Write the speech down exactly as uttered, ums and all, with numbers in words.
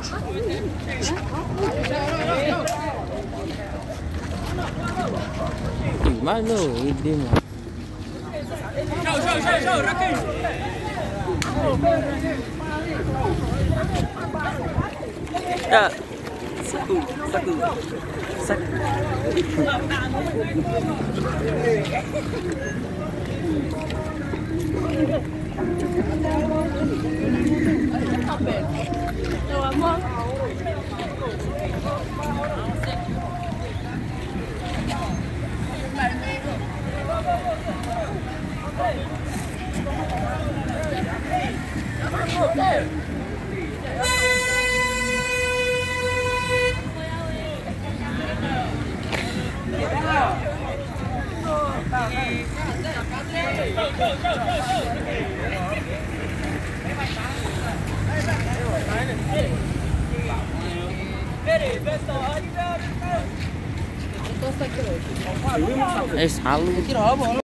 Mana ini mah? Show, show, show, show, Rocky. Ya, satu, satu, satu. Eh, salu.